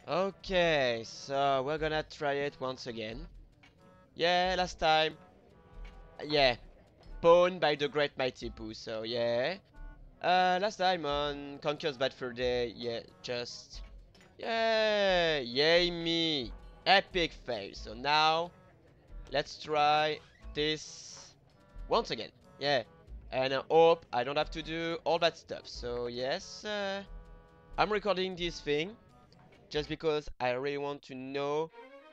Okay, so we're gonna try it once again. Yeah, last time. Yeah, pwned by the Great Mighty Poo, so yeah. Last time on Conker's Bad Fur Day, yeah, just... Yeah, yay me! Epic fail. So now, let's try this once again. Yeah, and I hope I don't have to do all that stuff. So yes, I'm recording this thing just because I really want to know.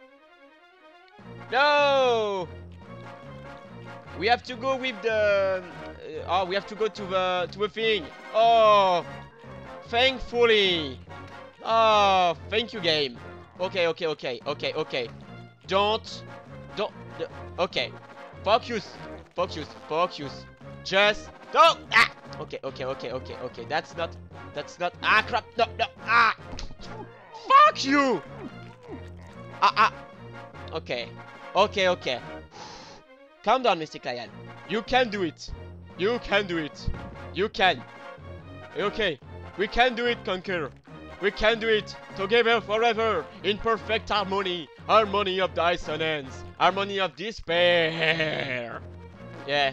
No! We have to go with the... oh, we have to go to the thing. Oh, thankfully. Oh, thank you, game. Okay, okay, okay, okay, okay. Don't, don't. Okay, focus, focus, focus. Just don't. Ah. Okay, okay, okay, okay, okay. That's not. That's not. Ah, crap. No, no. Ah. Fuck you. Ah, ah. Okay, okay, okay. Calm down, Mr. Client. You can do it. You can do it. You can. Okay. We can do it, Conker. We can do it together forever in perfect harmony. Harmony of dissonance. Harmony of despair. Yeah.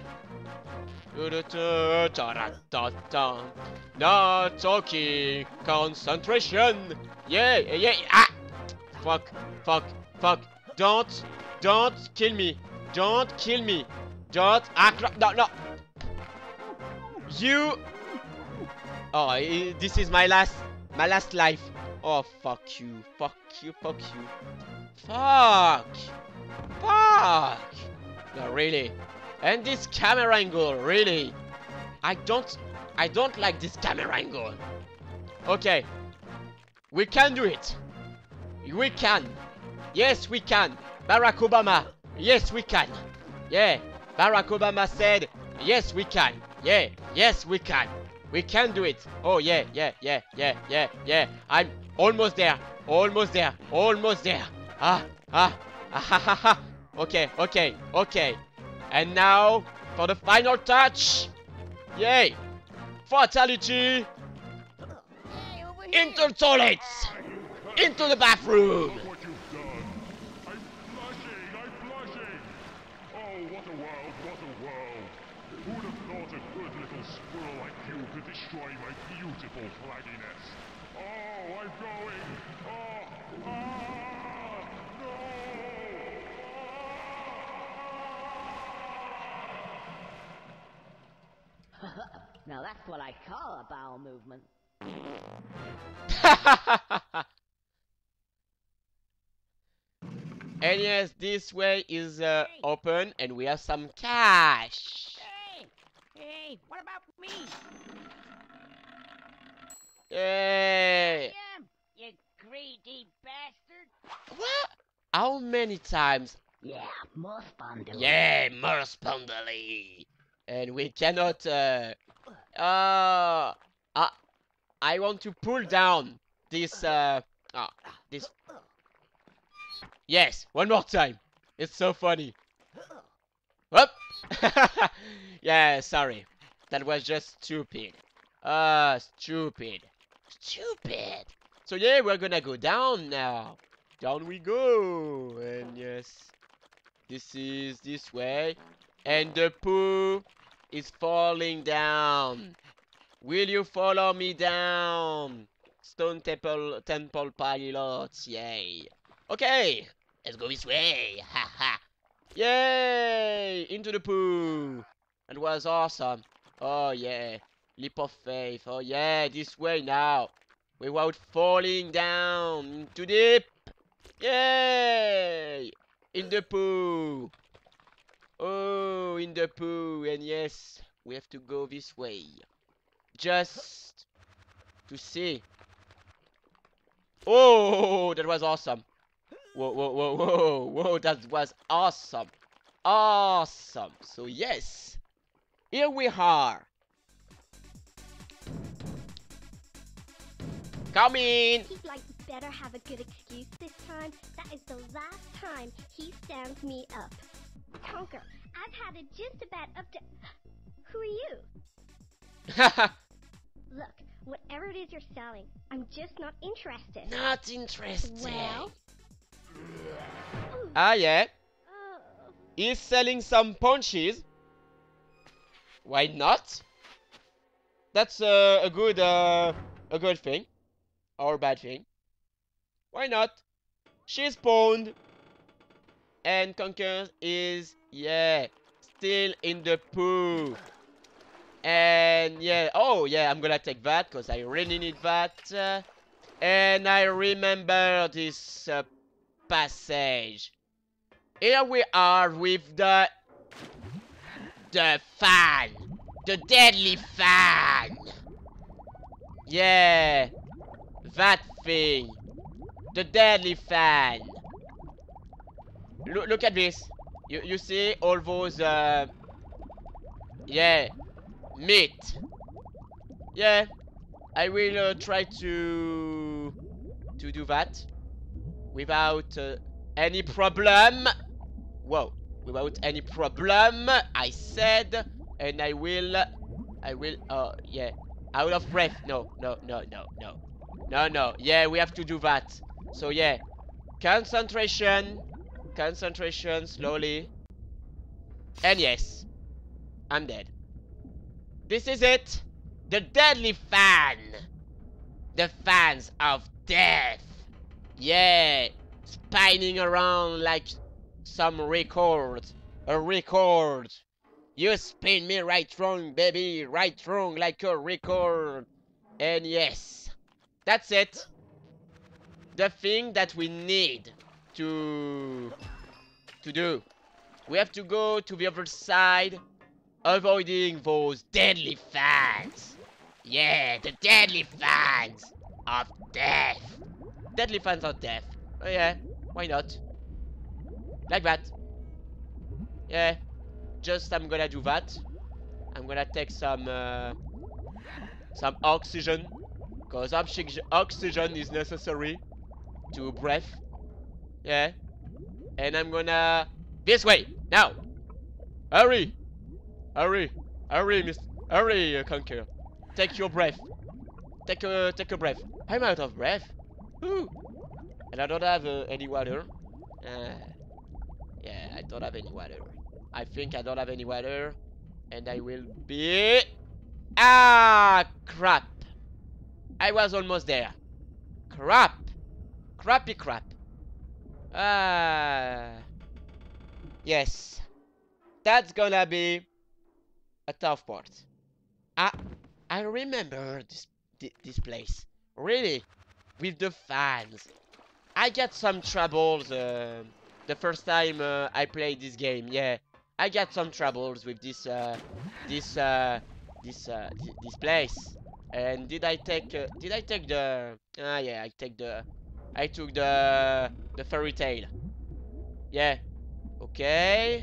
Not talking. Concentration. Yeah, yeah. Ah. Fuck. Fuck. Fuck. Don't kill me. Don't kill me. Don't. Ah, no, no. You. Oh, this is my last life. Oh, fuck you. Fuck you. Fuck you. Fuck. Fuck. No, really. And this camera angle, really. I don't like this camera angle. Okay. We can do it. We can. Yes, we can. Barack Obama. Yes, we can. Yeah. Barack Obama said, yes, we can. Yeah. Yes, we can. We can do it. Oh, yeah, yeah, yeah, yeah, yeah, yeah. I'm almost there. Almost there. Almost there. Ah, ah, ah, ha, ha, ha. Okay, okay, okay. And now, for the final touch. Yay. Fatality. Into the toilets. Into the bathroom. Look what you've done. I'm blushing. I'm blushing. Oh, what a world. What a world. Who'd have thought a good little squirrel like you could destroy my beautiful flagginess? Oh, I'm going. Oh, ah, no. Now that's what I call a bowel movement. And yes, this way is open and we have some cash. Hey, what about me? Yay! You greedy bastard! What? How many times? Yeah, more spondily. Yeah, more spondily. And we cannot I want to pull down this this. Yes, one more time. It's so funny. Whoop. Yeah, sorry. That was just stupid. Stupid. Stupid. So yeah, we're gonna go down now. Down we go. And yes, this is this way. And the poo is falling down. Will you follow me down? Stone temple pilots, yay. Okay, let's go this way. Ha ha. Yay! Into the poo. That was awesome. Oh yeah. Leap of faith. Oh yeah, this way now. Without falling down. Into deep. Yay! In the poo. Oh, in the poo. And yes, we have to go this way. Just to see. Oh, that was awesome. Whoa, whoa, whoa, whoa, whoa, that was awesome. Awesome. So yes, here we are. Come in. He'd like better have a good excuse this time. That is the last time he stands me up. Conker, I've had it just about up to... Who are you? Look, Whatever it is you're selling, I'm just not interested. Not interested. Well? Ah, yeah. Oh. He's selling some punches. Why not? That's a good thing. Or bad thing. Why not? She's pawned. And Conker is, yeah, still in the poo. And yeah, oh yeah, I'm gonna take that because I really need that. And I remember this passage. Here we are with the fan. The deadly fan. Yeah, that thing. The deadly fan. Look at this. You see all those yeah, meat. Yeah, I will try to do that without any problem. Whoa, without any problem, I said, and I will, yeah, out of breath. No. Yeah, we have to do that. So yeah, concentration, slowly. And yes, I'm dead. This is it. The deadly fan. The fans of death. Yeah, spinning around like some record. A record. You spin me right wrong, baby. Right wrong like a record. And yes, that's it. The thing that we need to do. We have to go to the other side, avoiding those deadly fans. Yeah, the deadly fans of death. Deadly fans of death. Oh yeah, why not? Like that. Yeah, just I'm gonna do that. I'm gonna take some oxygen, cause oxygen is necessary to breathe. Yeah, and I'm gonna this way now. Hurry, miss. Hurry, Conker. Take your breath. Take a breath. I'm out of breath. Ooh. And I don't have any water. Yeah, I don't have any water. I think I don't have any water. And I will be... Ah, crap. I was almost there. Crap. Crappy crap. Yes. That's gonna be a tough part. I remember this place. Really. With the fans. I got some troubles the first time I played this game. Yeah. I got some troubles with this place. And did I take the yeah, I took the fairy tale. Yeah. Okay.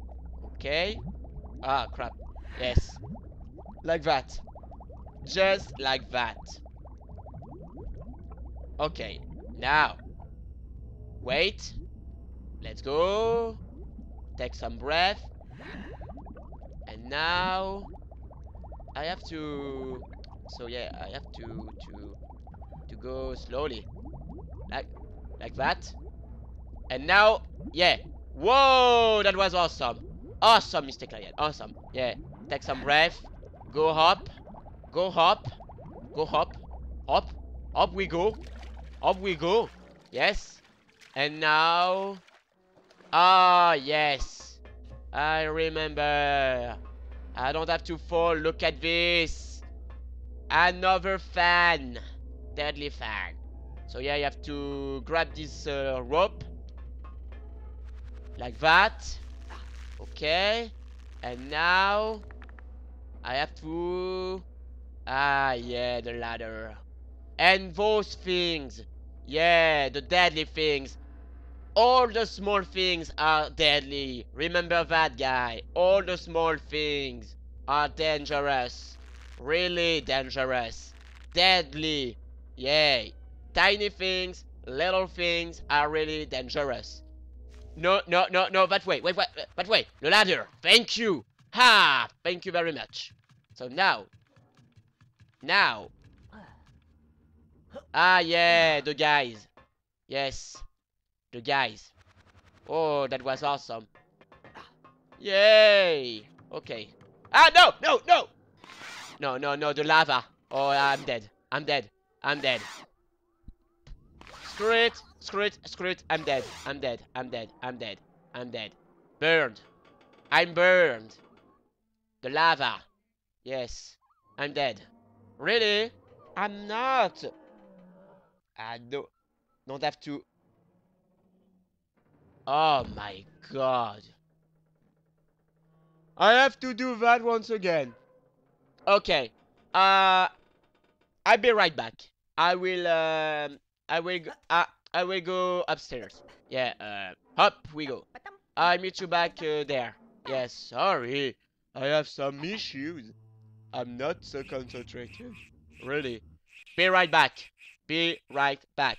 Ah, crap. Yes. Like that. Just like that. Okay. Now. Wait. Let's go. Take some breath. And now I have to... So yeah, I have to go slowly. Like that. And now, yeah. Whoa, that was awesome. Awesome, Mr. Client. Awesome. Yeah. Take some breath. Go hop. Go hop. Go hop. Hop. Up we go. Up we go. Yes. And now... Ah, yes. I remember. I don't have to fall. Look at this. Another fan. Deadly fan. So yeah, you have to grab this rope. Like that. Okay. And now I have to... Ah, yeah, the ladder. And those things. Yeah, the deadly things. All the small things are deadly. Remember that, guy. All the small things are dangerous. Really dangerous. Deadly. Yeah. Tiny things, little things are really dangerous. No, that way. Wait, that way. The ladder. Thank you. Ha! Thank you very much. So now. Ah, yeah, the guys. Yes, the guys. Oh, that was awesome. Yay! Okay. Ah, no, no, no! No, no, no, the lava. Oh, I'm dead. I'm dead. I'm dead. Screw it. Screw it. Screw it. I'm dead. I'm dead. I'm dead. I'm dead. I'm dead. Burned. I'm burned. The lava. Yes. I'm dead. Really? I'm not. I don't have to. Oh my god. I have to do that once again. Okay. I'll be right back. I will I will go upstairs. Yeah, up we go. I'll meet you back there. Yes, sorry. I have some issues. I'm not so concentrated. Really. Be right back. Be right back.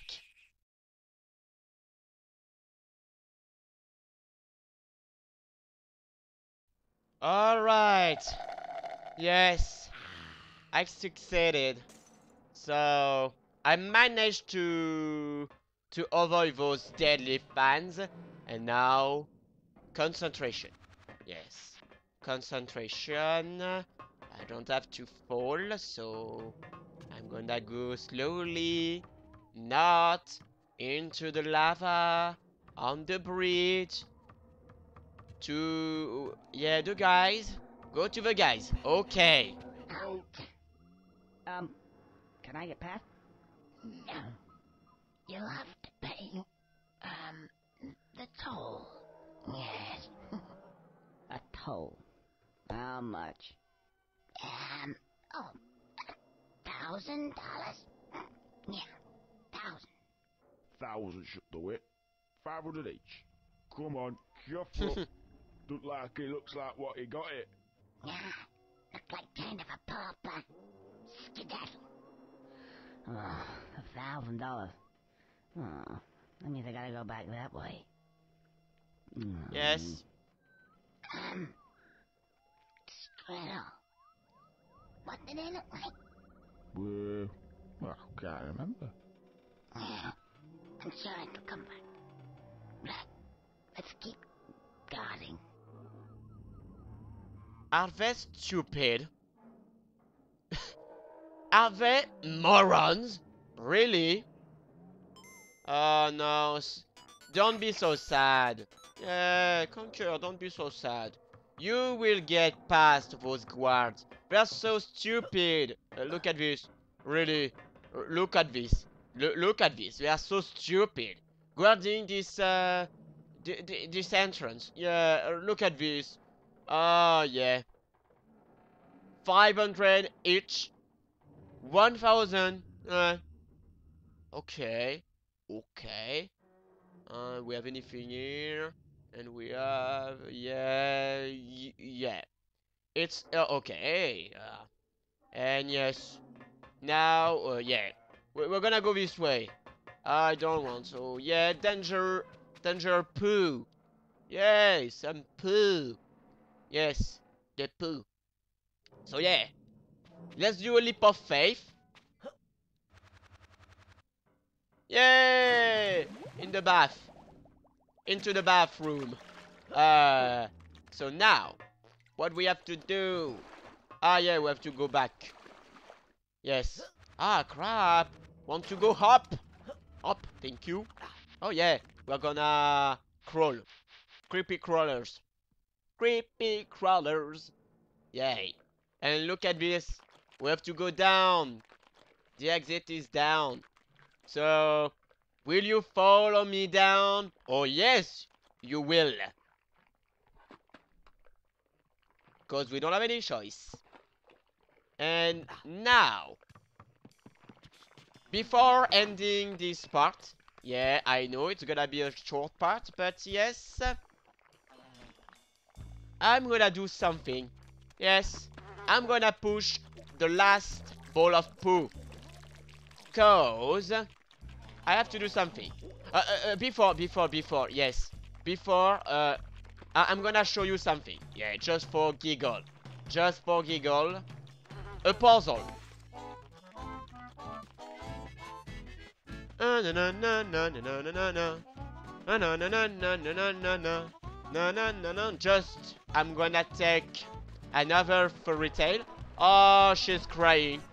Alright. Yes. I succeeded. So I managed to avoid those deadly fans, and now concentration. Yes, concentration. I don't have to fall, so I'm gonna go slowly, not into the lava, on the bridge, to yeah, the guys. Go to the guys. Okay. Can I get past? No. You'll have to pay, the toll. Yes. A toll? How much? Oh, $1,000? Yeah, 1,000. 1,000 should do it. 500 each. Come on, chuff up. Don't like it looks like what he got it. Yeah, look like kind of a pauper. Skedaddle. Oh, $1,000. Oh, that means I gotta go back that way. Yes. Squirrel. What did they look like? Well, I can't remember. Yeah, I'm sure it'll come back. Let's keep guarding. Are they stupid? Are they morons? Really? Oh no. Don't be so sad. Yeah, Conker, don't be so sad. You will get past those guards. They're so stupid. Look at this. Really. Look at this. Look at this. They are so stupid. Guarding this, this entrance. Yeah, look at this. Oh, yeah. 500 each. 1,000. Okay. Okay. We have anything here? And we have, yeah, yeah. It's, okay. And yes. Now, yeah. We're gonna go this way. I don't want so. Yeah, danger poo. Yes, some poo. Yes, the poo. So yeah. Let's do a leap of faith. Yay! In the bath. Into the bathroom. So now, what we have to do? Ah, yeah, we have to go back. Yes. Ah, crap. Want to go up? Up, thank you. Oh, yeah, we're gonna crawl. Creepy crawlers. Creepy crawlers. Yay. And look at this. We have to go down. The exit is down. So, will you follow me down? Oh, yes, you will. Because we don't have any choice. And now, before ending this part, yeah, I know it's gonna be a short part, but yes, I'm gonna do something. Yes, I'm gonna push the last ball of poo. Cause I have to do something. Before, yes. Before, I'm gonna show you something. Yeah, just for giggle. Just for giggle. A puzzle. No no no no no no no no no. No no no no no no no no no. No no no no. Just I'm gonna take another fairy tale. Oh, she's crying.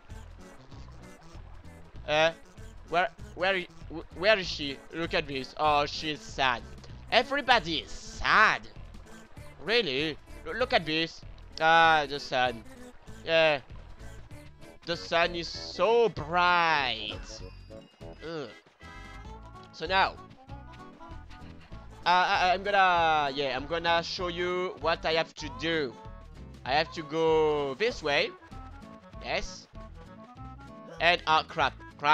Uh, where is she? Look at this. Oh, she's sad. Everybody is sad. Really? Look at this. Ah, the sun. Yeah. The sun is so bright. Ugh. So now, I'm gonna show you what I have to do. I have to go this way. Yes. And crap.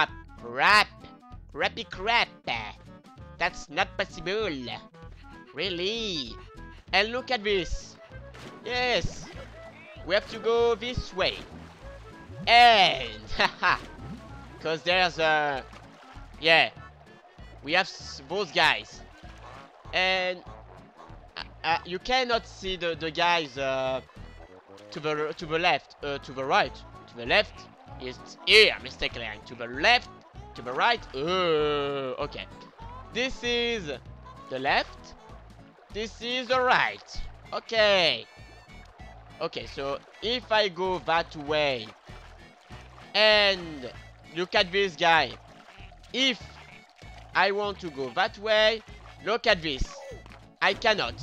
Crappy crap. That's not possible. Really? And look at this. Yes. We have to go this way. And haha. Cause there's yeah. We have those guys. And you cannot see the guys to the left, to the right. To the left is here, mistakenly. To the left, to the right. Okay. This is the left. This is the right. Okay. Okay, so if I go that way and look at this guy, if I want to go that way, look at this. I cannot.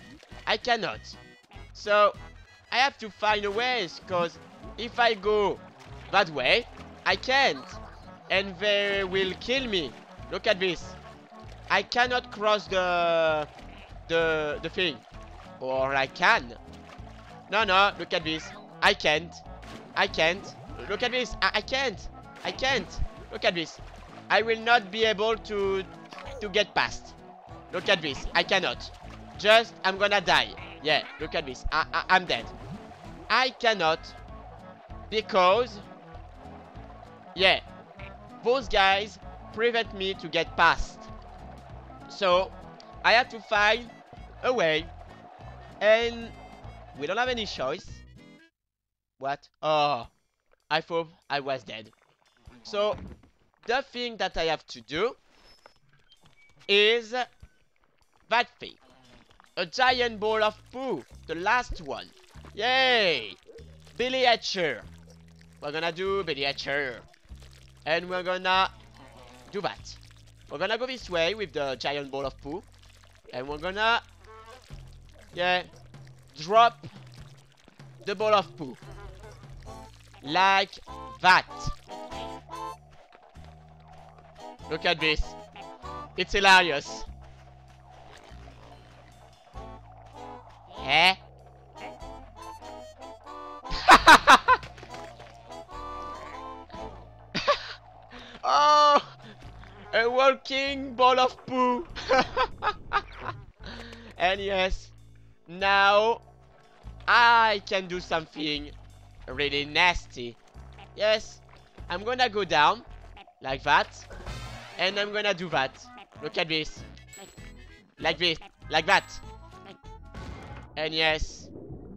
So I have to find a way, because if I go that way, I can't. And they will kill me. Look at this. I cannot cross the thing. Or I can. No, look at this. I can't. Look at this. I can't. Look at this. I will not be able to get past. Look at this. I cannot. Just, I'm gonna die. Yeah, look at this. I'm dead. I cannot. Because, yeah, those guys prevent me to get past. So, I have to find a way. And we don't have any choice. What? Oh, I thought I was dead. So, the thing that I have to do is that thing. A giant ball of poo. The last one. Yay! Billy Hatcher. We're gonna do Billy Hatcher. And we're gonna do that. We're gonna go this way with the giant ball of poo. And we're gonna, yeah, drop the ball of poo. Like that. Look at this. It's hilarious. Eh? Oh! A walking ball of poo. And yes, now I can do something really nasty. Yes, I'm gonna go down like that. And I'm gonna do that. Look at this. Like this. Like that. And yes.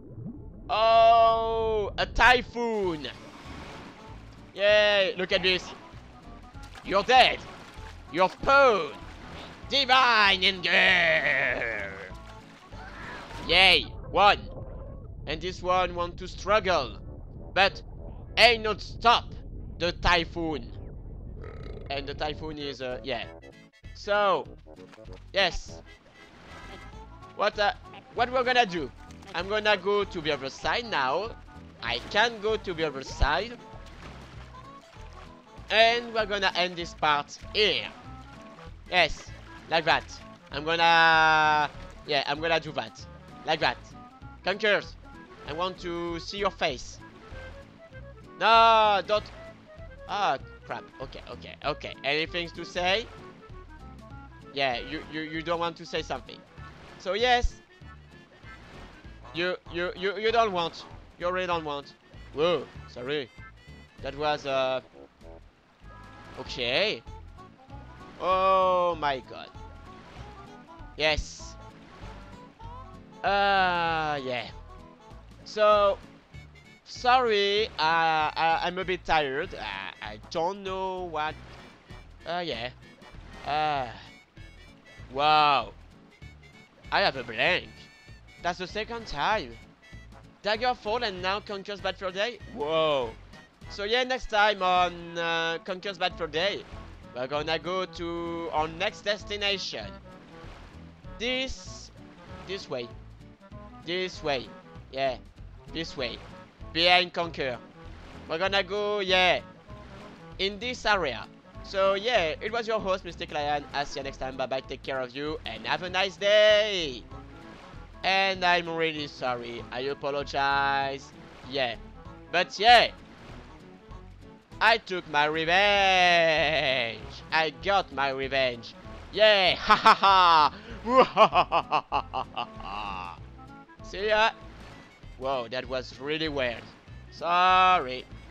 Oh, a typhoon. Yay, look at this. You're dead. You're pwned. Divine anger. Yay, one. And this one want to struggle. But ain't not stop the typhoon. And the typhoon is, yeah. So, yes. What we're gonna do? I'm gonna go to the other side now. I can go to the other side. And we're gonna end this part here. Yes, like that. I'm gonna do that. Like that. Conkers, I want to see your face. No, don't. Ah, crap. Okay. Anything to say? Yeah, you don't want to say something. So yes. You don't want. You really don't want. Whoa, sorry. That was okay. Oh my god. Yes. Yeah. So sorry, I'm a bit tired. I don't know what Yeah. Uh, wow. I have a blank. That's the second time. Daggerfall and now Conker's Bad Fur Day? Whoa. So yeah, next time on Conker's Bad Fur Day, we're gonna go to our next destination. This way. This way. Yeah. This way. Behind Conker. We're gonna go, yeah, in this area. So yeah, it was your host, Mr. Lion. I'll see you next time. Bye bye, take care of you, and have a nice day. And I'm really sorry. I apologize. Yeah. But yeah, I took my revenge. I got my revenge. Yeah. Ha ha ha. See ya. Whoa, that was really weird. Sorry.